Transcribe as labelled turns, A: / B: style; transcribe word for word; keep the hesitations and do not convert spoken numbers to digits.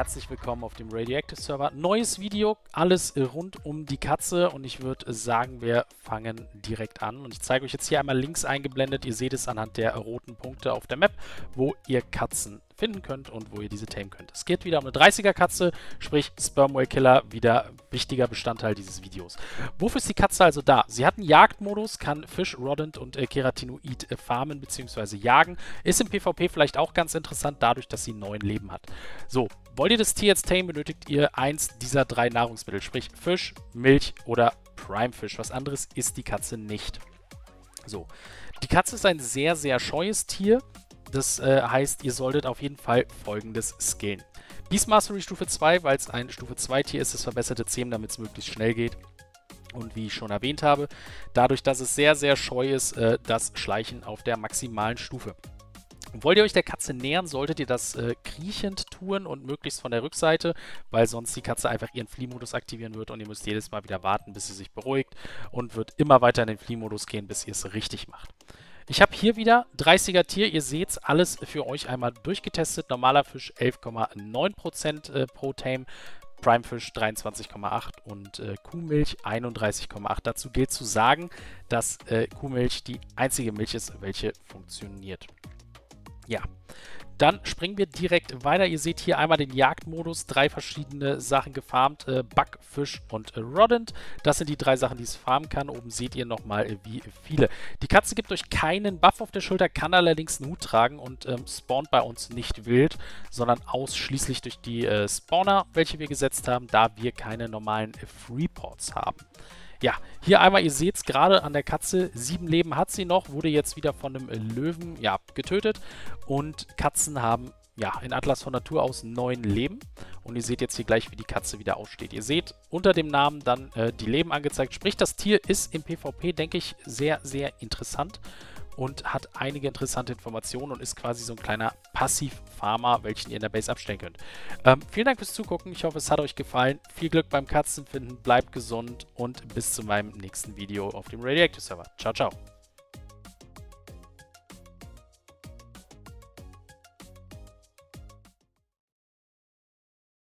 A: herzlich willkommen auf dem Radioactive Server. Neues Video, alles rund um die Katze und ich würde sagen, wir fangen direkt an. Und ich zeige euch jetzt hier einmal links eingeblendet, ihr seht es anhand der roten Punkte auf der Map, wo ihr Katzen finden könnt und wo ihr diese tamen könnt. Es geht wieder um eine dreißiger Katze, sprich Sperm Whale Killer, wieder wichtiger Bestandteil dieses Videos. Wofür ist die Katze also da? Sie hat einen Jagdmodus, kann Fisch, Rodent und äh, Keratinoid äh, farmen bzw. jagen. Ist im PvP vielleicht auch ganz interessant, dadurch, dass sie neun Leben hat. So, wollt ihr das Tier jetzt tamen, benötigt ihr eins dieser drei Nahrungsmittel, sprich Fisch, Milch oder Prime-Fisch. Was anderes ist die Katze nicht. So, die Katze ist ein sehr, sehr scheues Tier. Das äh, heißt, ihr solltet auf jeden Fall Folgendes skillen. Beast Mastery Stufe zwei, weil es ein Stufe zwei Tier ist, das verbesserte Zähmen, damit es möglichst schnell geht. Und wie ich schon erwähnt habe, dadurch, dass es sehr, sehr scheu ist, äh, das Schleichen auf der maximalen Stufe. Wollt ihr euch der Katze nähern, solltet ihr das äh, kriechend tun und möglichst von der Rückseite, weil sonst die Katze einfach ihren Fliehmodus aktivieren wird und ihr müsst jedes Mal wieder warten, bis sie sich beruhigt und wird immer weiter in den Fliehmodus gehen, bis ihr es richtig macht. Ich habe hier wieder dreißiger Tier, ihr seht alles für euch einmal durchgetestet. Normaler Fisch elf Komma neun Prozent äh, pro Tame, Prime-Fisch dreiundzwanzig Komma acht und äh, Kuhmilch einunddreißig Komma acht. Dazu gilt zu sagen, dass äh, Kuhmilch die einzige Milch ist, welche funktioniert. Ja, dann springen wir direkt weiter. Ihr seht hier einmal den Jagdmodus, drei verschiedene Sachen gefarmt, äh, Bug, Fisch und äh, Rodent. Das sind die drei Sachen, die es farmen kann. Oben seht ihr nochmal, äh, wie viele. Die Katze gibt euch keinen Buff auf der Schulter, kann allerdings einen Hut tragen und ähm, spawnt bei uns nicht wild, sondern ausschließlich durch die äh, Spawner, welche wir gesetzt haben, da wir keine normalen äh, Freeports haben. Ja, hier einmal, ihr seht es gerade an der Katze, sieben Leben hat sie noch, wurde jetzt wieder von einem Löwen, ja, getötet. Und Katzen haben, ja, in Atlas von Natur aus neun Leben. Und ihr seht jetzt hier gleich, wie die Katze wieder aussteht. Ihr seht unter dem Namen dann äh, die Leben angezeigt. Sprich, das Tier ist im PvP, denke ich, sehr, sehr interessant. Und hat einige interessante Informationen und ist quasi so ein kleiner Passiv-Farmer, welchen ihr in der Base abstellen könnt. Ähm, vielen Dank fürs Zugucken, ich hoffe, es hat euch gefallen. Viel Glück beim Katzenfinden, bleibt gesund und bis zu meinem nächsten Video auf dem Radioactive Server. Ciao, ciao.